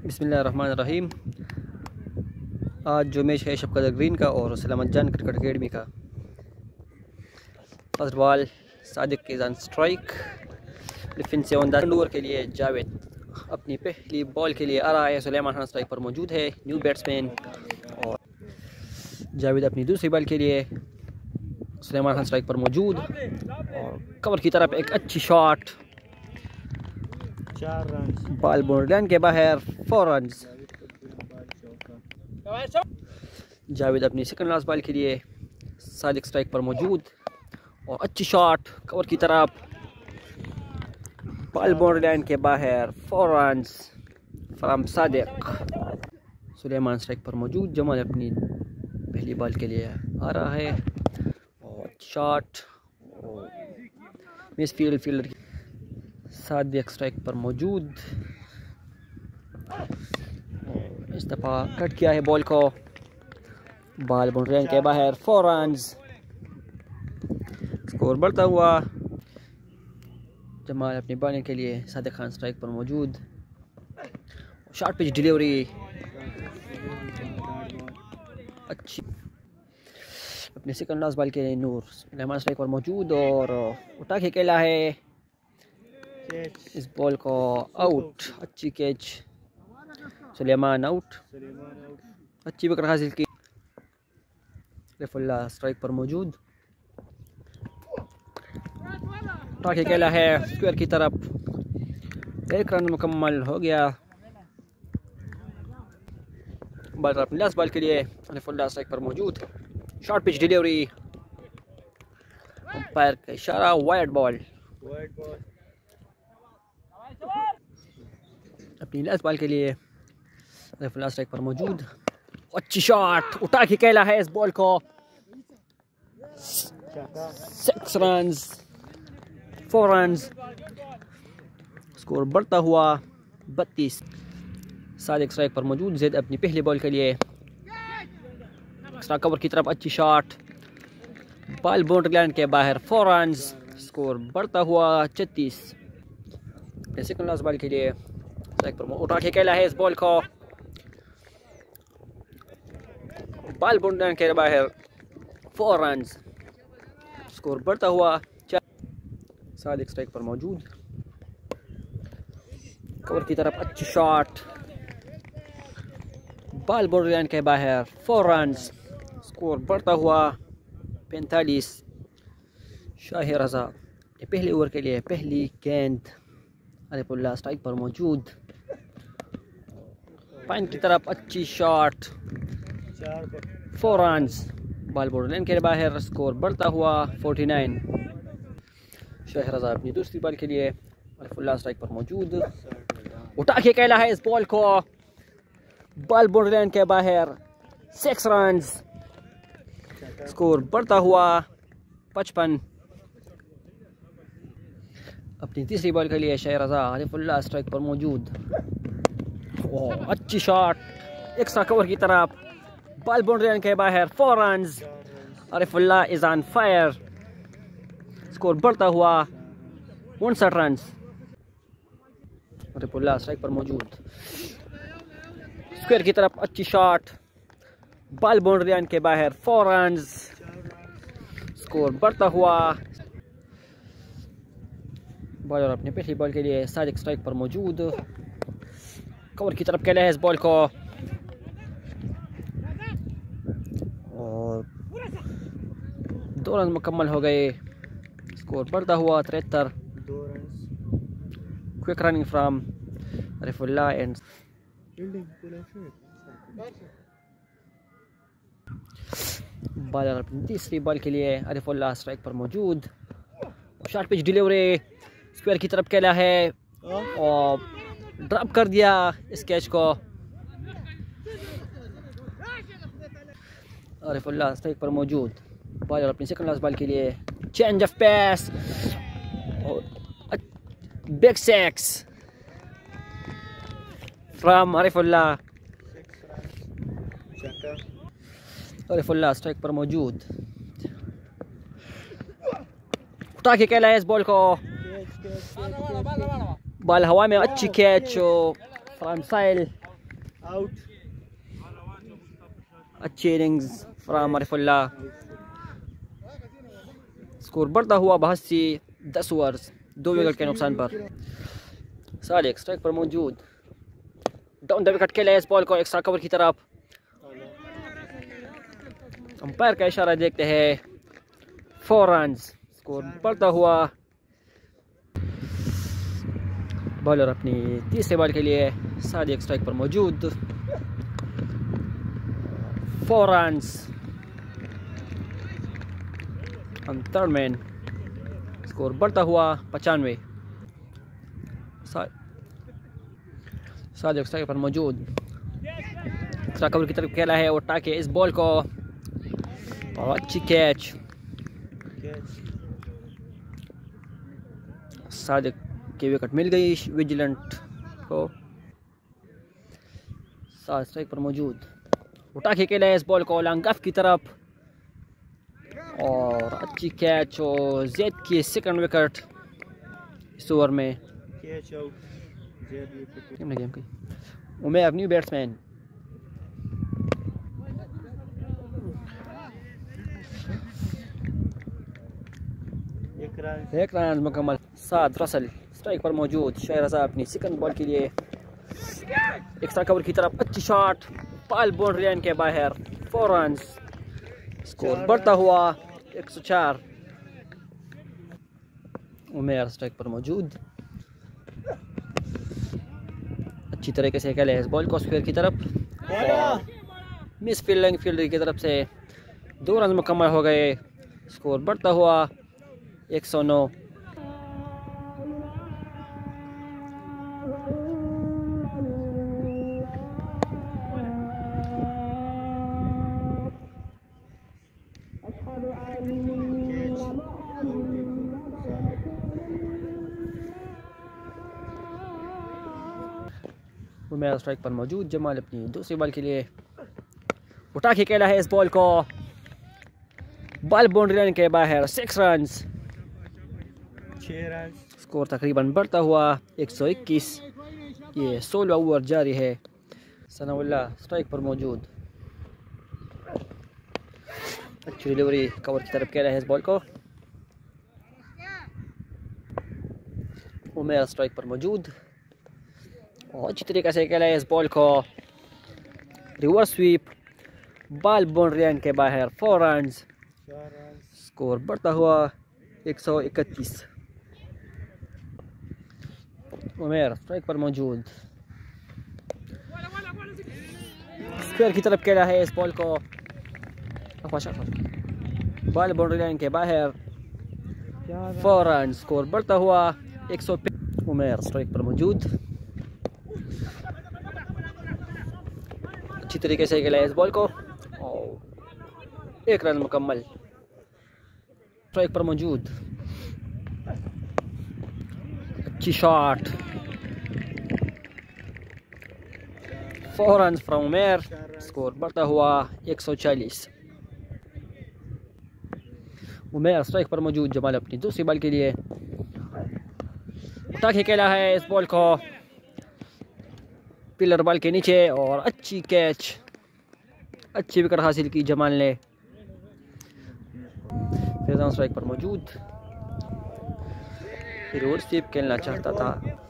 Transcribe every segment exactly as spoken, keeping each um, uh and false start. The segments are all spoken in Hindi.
बिस्मिल्लाहिर्रहमानिर्रहीम। आज जो मैच है शफकत ग्रीन का और सलामत जान क्रिकेट अकेडमी का। फर्स्ट बॉल सादिक की ऑन स्ट्राइक, डिफेंस से ऑन ओवर के लिए जावेद अपनी पहली बॉल के लिए आ रहा है। सुलेमान खान स्ट्राइक पर मौजूद है, न्यू बैट्समैन। और जावेद अपनी दूसरी बॉल के लिए, सुलेमान खान स्ट्राइक पर मौजूद और कवर की तरफ एक अच्छी शॉट, चार रन, बॉल बाउंड्री के बाहर, फोर रन। जावेद अपनी सेकंड लास्ट बॉल के लिए, सादिक स्ट्राइक पर मौजूद और अच्छी शॉट कवर की तरफ, बॉल बाउंड्री लाइन के बाहर, four run from Sadiq. Suleman strike पर मौजूद, जमाल अपनी पहली बॉल के लिए आ रहा है और शॉट मिस फील्ड फील्डर की। सादिक स्ट्राइक पर मौजूद, इस दफ़ा कट किया है बॉल को, बॉल बाउंड्री लाइन के बाहर, फोर रन। स्कोर बढ़ता हुआ, जमाल अपनी बॉलिंग के लिए, सादिक खान स्ट्राइक पर मौजूद, शॉर्ट पिच डिलीवरी अच्छी। अपने सेकंड लास्ट बॉल के लिए नूर सुलेमान स्ट्राइक पर मौजूद और उठा के खेला है इस बॉल को, आउट। अच्छी कैच, सुलेमान आउट, अच्छी विकेट हासिल की। सैफुल्लाह स्ट्राइक पर मौजूद, उठा के खेला है स्क्वायर की तरफ, एक रन मुकम्मल हो गया। बॉल अपनी लास्ट बॉल के लिए, सैफुल्लाह स्ट्राइक पर मौजूद, शॉर्ट पिच डिलीवरी, अंपायर का इशारा, वाइड बॉल। अपनी लास्ट बॉल के लिए सैफुल्लाह स्ट्राइक पर मौजूद, अच्छी शॉट, उठा के खेला है इस बॉल को, six run, four run. Score बढ़ता हुआ बत्तीस। सादिक स्ट्राइक पर मौजूद, जैद अपनी पहली बॉल के लिए, एक्स्ट्रा कवर की तरफ अच्छी शॉट, बॉल बाउंड्री लाइन के बाहर, फोर रन। स्कोर बढ़ता हुआ छत्तीस। सेकंड लास्ट बॉल के लिए स्ट्राइक पर उठा के खेला है इस बॉल को, बॉल बाउंड्री लाइन के बाहर, फोर रन। स्कोर बढ़ता हुआ। सादिक स्ट्राइक पर मौजूद, कवर की तरफ अच्छी शॉट, बॉल बाउंड्री लाइन के बाहर, फोर रन। स्कोर बढ़ता हुआ पैंतालीस। शाहिर रजा पहले ओवर के लिए पहली गेंद, सैफुल्लाह स्ट्राइक पर मौजूद, पॉइंट की तरफ अच्छी shot, four run, ball boundary line के बाहर। स्कोर बढ़ता हुआ फोर्टी नाइन। शाहिर रजा अपनी दूसरी बॉल के लिए, सैफुल्लाह स्ट्राइक पर मौजूद, उठा के खेला है इस बॉल को, बॉल बाउंड्री लाइन के बाहर, सिक्स रन। स्कोर बढ़ता हुआ पचपन। अपनी तीसरी बॉल के लिए शाहिर रजा, सैफुल्लाह स्ट्राइक पर मौजूद, अच्छी शॉट, एक्स्ट्रा कवर की तरफ, बॉल बाउंड्री लाइन के बाहर, four run. Saifullah is on fire. Score बढ़ता हुआ उनसठ रन। सैफुल्लाह स्ट्राइक पर मौजूद, स्क्वायर की तरफ अच्छी शॉट, बॉल बाउंड्री लाइन के बाहर, फोर रन। स्कोर बढ़ता हुआ। बॉलर अपने पहली बॉल के लिए, सादिक स्ट्राइक पर मौजूद, कवर की तरफ खेला है इस बॉल को और दो रन मुकम्मल हो गए। स्कोर बढ़ता हुआ तिहत्तर। Quick running from Saifullah and bowler अपनी तीसरी बॉल के लिए, सैफुल्लाह स्ट्राइक पर मौजूद, शॉर्ट पिच डिलीवरी, स्क्वायर की तरफ खेला है और ड्रॉप कर दिया इस कैच को। सैफुल्लाह स्ट्राइक पर मौजूद, बॉलर अपनी सेकंड लास्ट बॉल के लिए, चेंज ऑफ पेस और big six from Saifullah. Saifullah strike पर मौजूद, उठा के खेला है इस बॉल को, बॉल हवा में अच्छी कैच फ्रॉम साहिल आउट। अच्छी इनिंग्स फ्राम आरिफुल्ला। स्कोर बढ़ता हुआ बहत्ती दस ओवर्स दो विकेट के नुकसान पर। सादिक स्ट्राइक पर मौजूद। डाउन द विकेट खेला इस बॉल को एक्स्ट्रा कवर की तरफ। अंपायर का इशारा देखते हैं फोर रन। स्कोर बढ़ता हुआ। बॉलर अपनी तीसरे बॉल के लिए सादिक स्ट्राइक पर मौजूद। Four run on third man. Score बढ़ता हुआ पचानवे। सादिक स्ट्राइक पर मौजूद। एक्स्ट्रा कवर की तरफ खेला है और ताकि इस बॉल को और अच्छी कैच। सादिक की विकेट मिल गई विजिलेंट को। सादिक स्ट्राइक पर मौजूद। उठा के खेला है इस बॉल को लॉन्ग ऑफ की तरफ और अच्छी कैच और जेड की सेकंड विकेट इस ओवर में। गेम की उमेर न्यू बैट्समैन। एक रन मुकम्मल। साद रसल स्ट्राइक पर मौजूद। शहरज़ा अपनी सेकंड बॉल के लिए एक्स्ट्रा कवर की तरफ अच्छी शॉट पाल बाउंड्री लाइन के बाहर। Four run. स्कोर बढ़ता हुआ एक सौ चार। उमेर स्ट्राइक पर मौजूद। अच्छी तरीके से खेले इस बॉल को स्क्वायर की तरफ। मिस फील्डिंग फील्डर की तरफ से दो रन मुकम्मल हो गए। स्कोर बढ़ता हुआ एक सौ नौ। उमेर स्ट्राइक पर मौजूद। जमाल अपनी दूसरी बॉल के लिए उठा के खेला है इस बॉल को। बॉल बाउंड्री लाइन के बाहर। Six run. स्कोर तकरीबन बढ़ता हुआ एक सौ इक्कीस। ये सोलह ओवर जारी है। सनाउल्लाह स्ट्राइक पर मौजूद। अच्छी डिलीवरी कवर की तरफ खेला है इस बॉल को। उमेर स्ट्राइक पर मौजूद और अच्छी तरीके से खेला है इस बॉल को। रिवर्स स्वीप बॉल बाउंड्री लाइन के बाहर। Four run. स्कोर बढ़ता हुआ एक सौ इकतीस। उमेर स्ट्राइक पर मौजूद। स्क्वायर की तरफ खेला है इस बॉल को। बॉल बाउंड्री लाइन के बाहर। Four run. स्कोर बढ़ता हुआ एक सौ। उमेर स्ट्राइक पर मौजूद। अच्छी तरीके से खेला है इस बॉल को और एक रन मुकम्मल। स्ट्राइक पर मौजूद। अच्छी shot. Four run from Umair. Score बढ़ता हुआ एक सौ चालीस। उमेर स्ट्राइक पर मौजूद। जमाल अपनी दूसरी बॉल के लिए उठा के खेला है इस बॉल को पिलर बॉल के नीचे और अच्छी कैच। अच्छी विकेट हासिल की जमाल ने। फैजान स्ट्राइक पर मौजूद। रोड स्वीप खेलना चाहता था।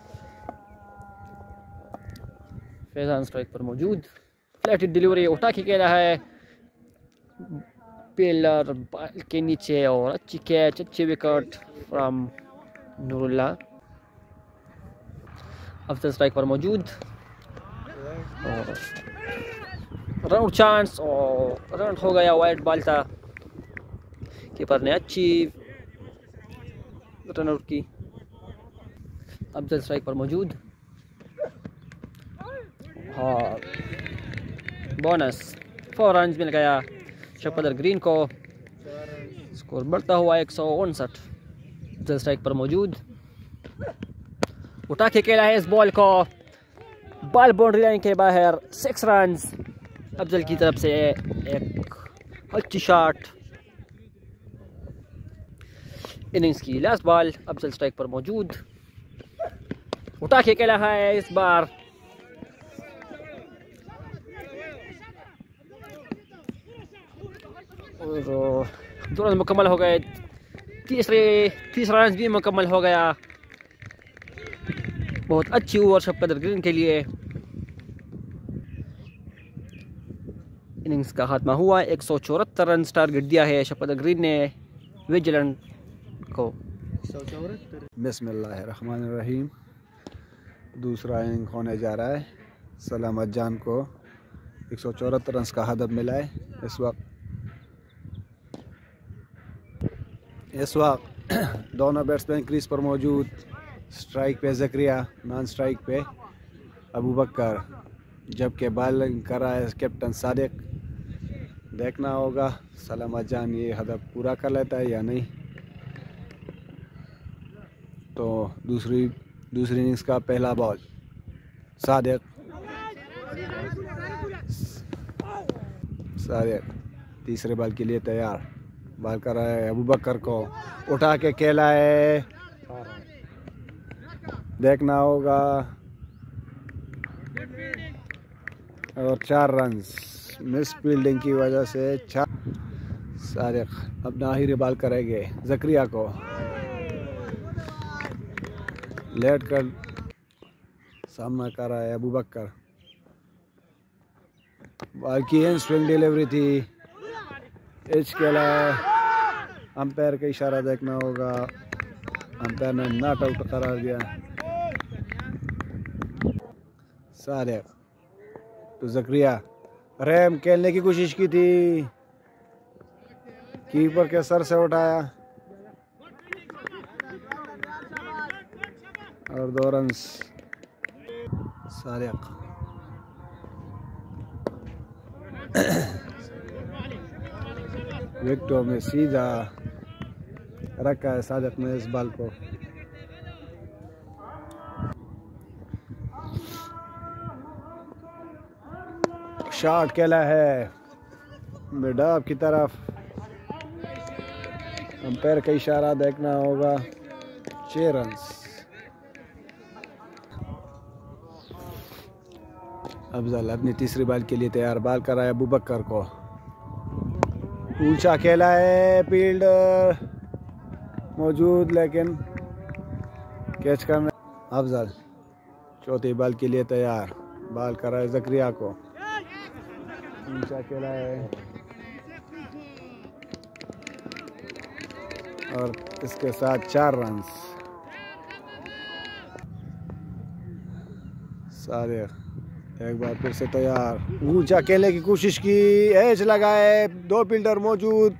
फैजान स्ट्राइक पर मौजूद। फ्लैट डिलीवरी उठा के खेला है पिलर बॉल के नीचे और अच्छी कैच। अच्छी wicket from Noorullah. Afzal strike पर मौजूद और राउंड चांस और रन हो गया। वाइड बॉल था। कीपर ने अच्छी रन आउट की। अफजल स्ट्राइक पर मौजूद। हाँ बोनस। फोर रन मिल गया शफकत ग्रीन को। स्कोर बढ़ता हुआ एक सौ उनसठ। अफजल स्ट्राइक पर मौजूद। उठा के खेला है इस बॉल को। बॉल बाउंड्री लाइन के बाहर। Six run. अफजल की तरफ से एक अच्छी शॉट। इनिंग्स की लास्ट बॉल। अफजल स्ट्राइक पर मौजूद। उठा के खेला है इस बार और दो रन मुकम्मल हो गए। तीसरे तीसरा रन भी मुकम्मल हो गया। बहुत अच्छी ओवर शफकत ग्रीन के लिए। इनिंग्स का खात्मा हुआ। एक सौ चौहत्तर रन टारगेट दिया है शफकत ग्रीन ने विजिलेंट को। बिस्मिल्लाहिर्रहमानिर्रहीम। दूसरा इनिंग होने जा रहा है। सलामत जान को एक सौ चौहत्तर रन का हदफ मिला है। इस वक्त इस वक्त दोनों बैट्समैन क्रीज पर मौजूद। स्ट्राइक पे ज़करिया, नॉन स्ट्राइक पे अबू बकर, जबकि बॉलिंग कर रहा है कैप्टन सादिक। देखना होगा सलामत जान ये हदफ पूरा कर लेता है या नहीं। तो दूसरी दूसरी इनिंग्स का पहला बॉल सादिक सादिक तीसरे बॉल के लिए तैयार। बॉल कर रहा है अबू बकर को, उठा के खेला है। देखना होगा और चार रन मिस फील्डिंग की वजह से चार। सादिक अपना आखिरी बॉल करेंगे ज़करिया को लेट कर सामना कर रहा है अबू बकर। बॉल की एंड स्विंग डिलीवरी थी। एच खेला है। अंपायर का इशारा देखना होगा। अंपायर ने नॉट आउट करार दिया। सादिक तो ज़करिया रैम खेलने की कोशिश की थी, कीपर के सर से उठाया और दो रन। सादिक विकेटों में सीधा रखा है सादिक ने इस बॉल को। शॉट खेला है मिड ऑफ की तरफ। अंपायर का इशारा देखना होगा। छह रन। अफजल अपनी तीसरी बॉल के लिए तैयार। बॉल कर रहा है अबू बकर को, ऊंचा खेला है। फील्डर मौजूद लेकिन कैच करना। अफजल चौथी बॉल के लिए तैयार। बॉल कर रहा है ज़करिया को, ऊंचा खेला है और इसके साथ चार रन। सारे एक बार फिर से तैयार। ऊंचा खेलने की कोशिश की, एज लगाए। दो फील्डर मौजूद।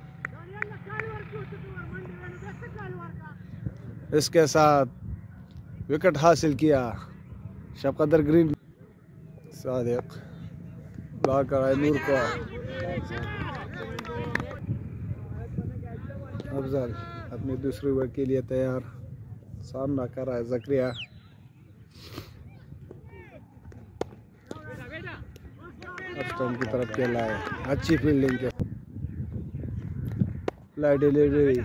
इसके साथ विकेट हासिल किया शफकत ग्रीन। सादिक बॉल कर रहा है नूर को। अफजल अपनी दूसरी ओवर के लिए तैयार। सामना कर रहा है ज़करिया। स्टंप की तरफ खेला है। अच्छी फील्डिंग के फ्लाई डिलीवरी।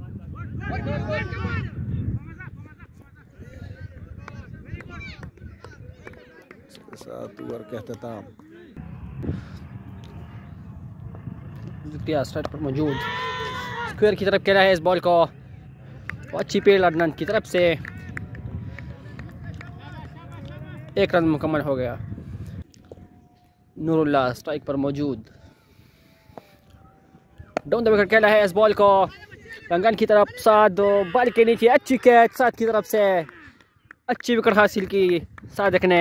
इसके साथ ओवर का अख्ताम। स्ट्राइक पर मौजूद। स्क्वायर की तरफ खेला है इस बॉल को। अच्छी पेल अदनान की तरफ से। एक रन मुकम्मल हो गया। नूरुल्लाह स्ट्राइक पर मौजूद। डाउन द विकेट खेला है इस बॉल को रंगन की तरफ। साथ बॉल के नीचे अच्छी कैच साथ की तरफ से। अच्छी विकेट हासिल की सादिक ने।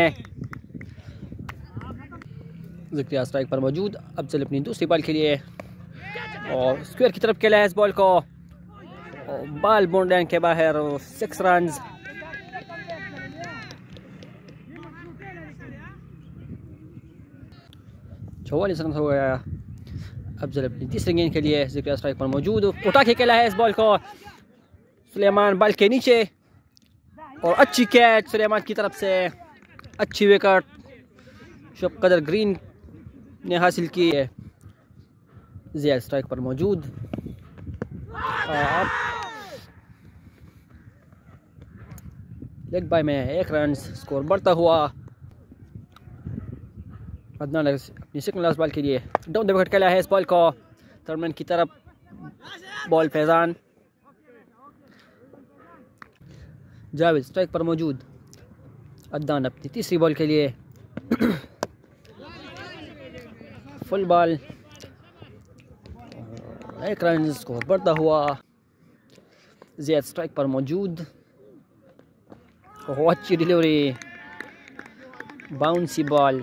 ज़करिया स्ट्राइक पर मौजूद। अफजल अपनी दूसरी बॉल के लिए और स्क्वायर की तरफ खेला है इस बॉल को। बॉल बाउंड लाइन के बाहर। Six run. चौवालीस रन हो गया। अफजल अपनी तीसरी गेंद के लिए ज़करिया स्ट्राइक पर मौजूद। उठा के खेला है इस बॉल को। सुलेमान बॉल के नीचे और अच्छी कैच सुलेमान की तरफ से। अच्छी विकेट शफकत ग्रीन ने हासिल की है। ज़िया स्ट्राइक पर मौजूद। लेग बाय में एक रन। स्कोर बढ़ता हुआ। अदनान अपनी सेकंड लास्ट बॉल के लिए डाउन द विकेट खेला है इस बॉल को। थर्डमैन की तरफ बॉल फैजान, जावेद स्ट्राइक पर मौजूद, अदनान अपनी तीसरी बॉल के लिए फुल बॉल, एक रन स्कोर बढ़ता हुआ। ज़ियाद स्ट्राइक पर मौजूद, बहुत अच्छी डिलीवरी, बाउंसी बॉल,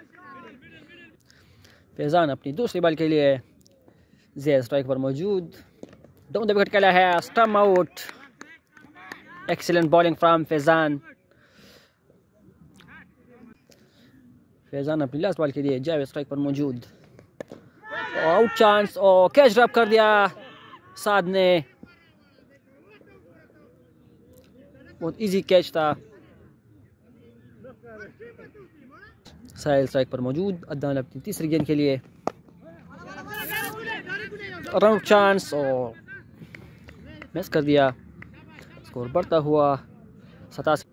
फैजान अपनी दूसरी बॉल के लिए, ज़ियाद स्ट्राइक पर मौजूद, डाउन द विकेट खेला है, stump out, excellent bowling from Faizan. Faizan अपनी लास्ट बॉल के लिए, जावेद स्ट्राइक पर मौजूद, आउट चांस और कैच ड्रॉप कर दिया साद ने, बहुत इजी कैच था। साहिल स्ट्राइक पर मौजूद, अदनान अपनी तीसरी गेंद के लिए, रन चांस और मिस कर दिया, स्कोर बढ़ता हुआ सतासी।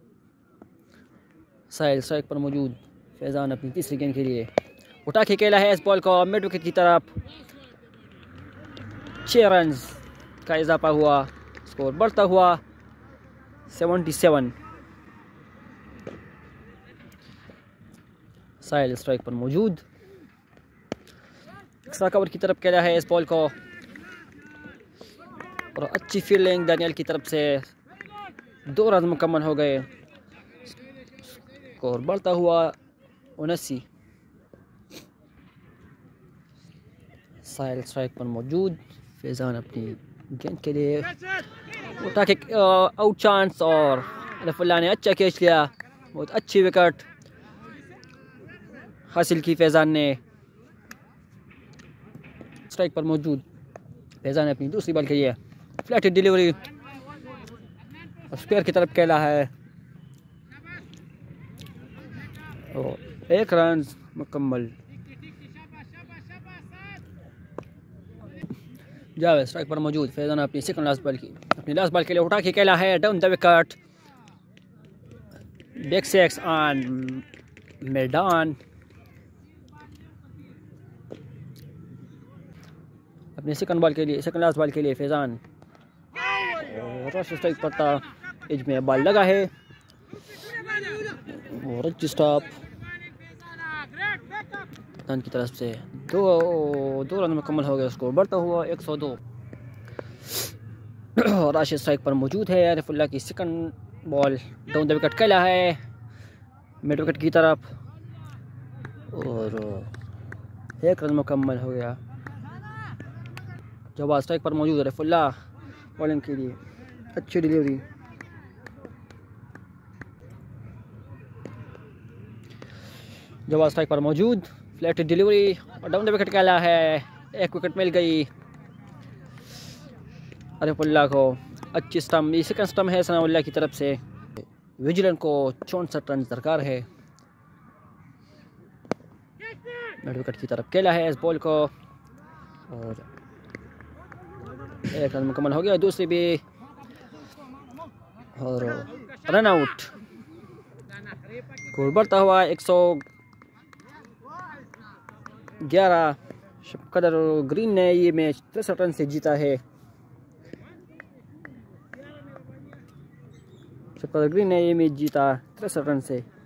साहिल स्ट्राइक पर मौजूद, फैजान अपनी तीसरी गेंद के लिए उठा के खेला है इस बॉल को मिड विकेट की तरफ, छः रन का इजाफा हुआ, स्कोर बढ़ता हुआ सतहत्तर। साहिल स्ट्राइक पर मौजूद, एक्स्ट्रा कवर की तरफ खेला है इस बॉल को और अच्छी फील्डिंग दानियल की तरफ से, दो रन मुकम्मल हो गए, स्कोर बढ़ता हुआ उनासी। साहिल स्ट्राइक पर मौजूद, फैजान अपनी गेंद के लिए उठा के आउट चांस और रफुल्ला ने अच्छा कैच लिया, बहुत अच्छी विकेट हासिल की फैजान ने। स्ट्राइक पर मौजूद, फैजान ने अपनी दूसरी बॉल के लिए फ्लैट डिलीवरी, स्क्वायर की तरफ खेला है और एक रन मुकम्मल। जावेद स्ट्राइक पर मौजूद, फैजान अपनी सेकंड लास्ट बॉल की अपनी लास्ट बॉल के लिए उठा के खेला है, down the wicket, big six on मैदान। अपनी सेकंड बॉल के लिए सेकंड लास्ट बॉल के लिए फैजान और स्ट्राइक पर था, एज में बॉल लगा है और अच्छी स्टॉप पाकिस्तान की तरफ से, दो दो रन मुकम्मल हो गए, स्कोर बढ़ता हुआ एक सौ दो। राशिद स्ट्राइक पर मौजूद है, रफुल्ला की second ball down the wicket खेला है मिड विकेट की तरफ और एक रन मुकम्मल हो गया। जवाब स्ट्राइक पर मौजूद है, रफुल्ला बॉलिंग के लिए अच्छी डिलीवरी, जवाब स्ट्राइक पर मौजूद, फ्लैट डिलीवरी और डाउन द विकेट खेला है, एक विकेट मिल गई रफुल्ला को, अच्छी स्टम्प, ये सेकंड स्टम्प है सनाउल्लाह की तरफ से। विजिलेंट को चौंसठ रन दरकार है, मिड विकेट की तरफ खेला है इस बॉल को और एक रन मुकम्मल हो गया, दूसरी भी और रन आउट, स्कोर बढ़ता हुआ एक सौ ग्यारह। शफकत ग्रीन ने ये मैच तिरसठ रन से जीता है, शफकत ग्रीन ने ये मैच जीता तिरसठ रन से।